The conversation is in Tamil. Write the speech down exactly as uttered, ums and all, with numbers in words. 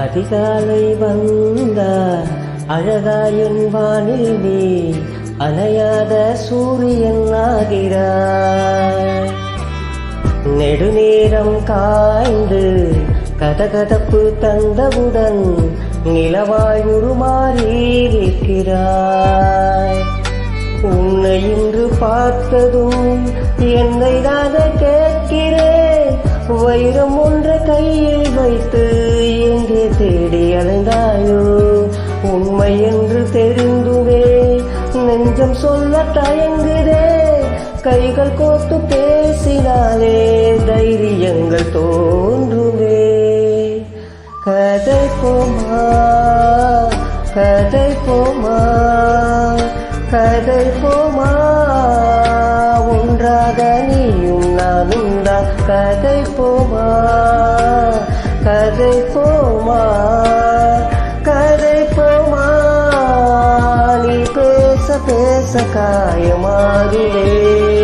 அதிகாலை வந்தார் அழகாயின் வானில் நீ அணையாத சூரியன் ஆகிறாய். நெடுநேரம் காய்ந்து கதகதப்பு தந்தவுடன் நிலவாய் உருமாறியிருக்கிறாய். உன்னை இன்று பார்த்ததும் என்னை நாத கேட்கிறேன். வைரம் ஒன்று கையில் வைத்து எங்கே தேடி அலைந்தாயோ? உண்மை என்று தெரிந்துமே நெஞ்சம் சொல்ல தயங்குதே. கைகள் கோத்து பேசினாலே தைரியங்கள் தோன்றுமே. கதைப்போமா கதைப்போமா கதைப்போமா ஒன்றாக நீயும் நானும் தான். கதைப்போமா கதைப்போமா கதைப்போமா நீ பேச பேச காயமாகுதே.